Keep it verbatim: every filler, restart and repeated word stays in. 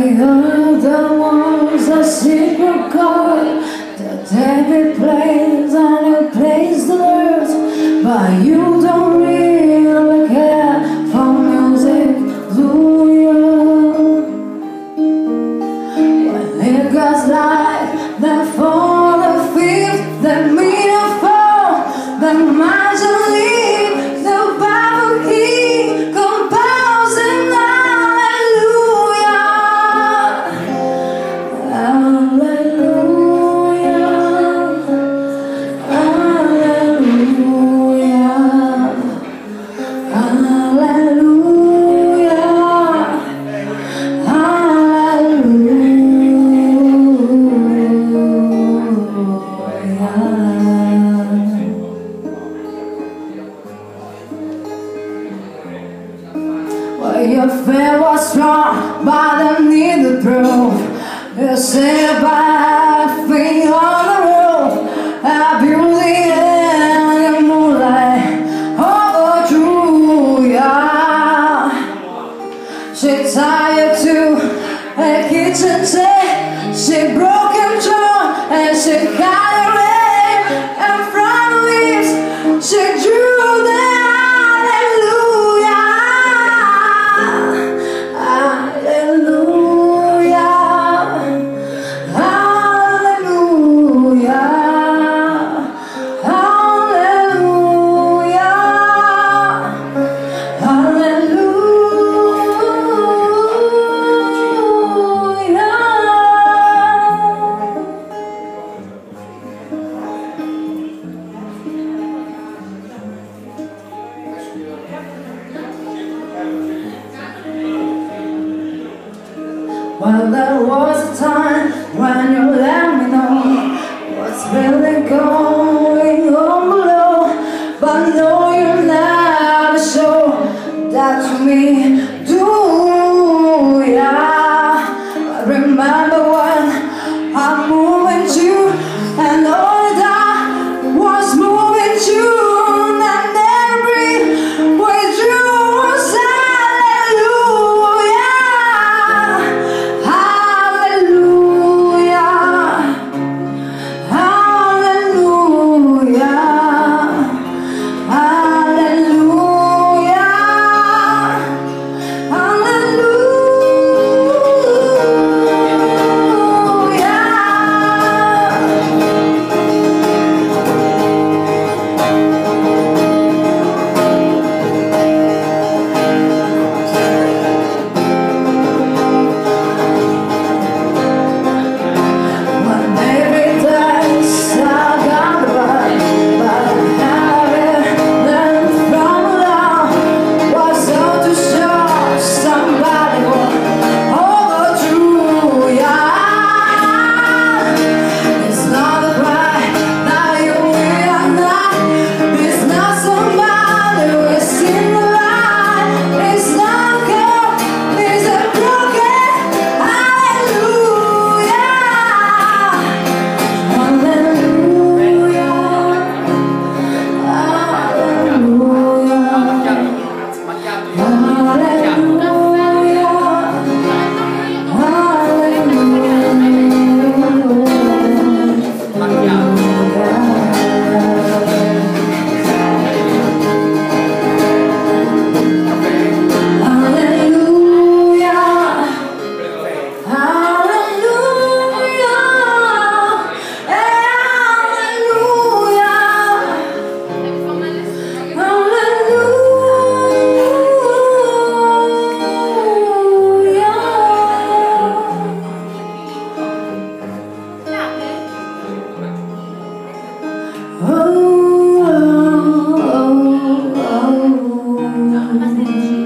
heard there was a secret chord that David plays and you plays the words, but you don't really care for music, do you? When it goes like the four, the fifth, the minor four, the major lead, the Bible key, composing hallelujah, hallelujah, hallelujah, hallelujah, well, your faith was strong, but I needed proof. You said by feet on the roof, a beauty in the moonlight, overdrew, yeah. She tied to a kitchen chair, she broke him jaw, and she got away, and from her lips, she drew the hallelujah, hallelujah, hallelujah, hallelujah, hallelujah. Well, there was a time when you let me know what's really going on below, but no, you never show that to me, do ya? I remember when I moved with you, and all that was moving you, and every with you was hallelujah. Oh, oh, oh, oh.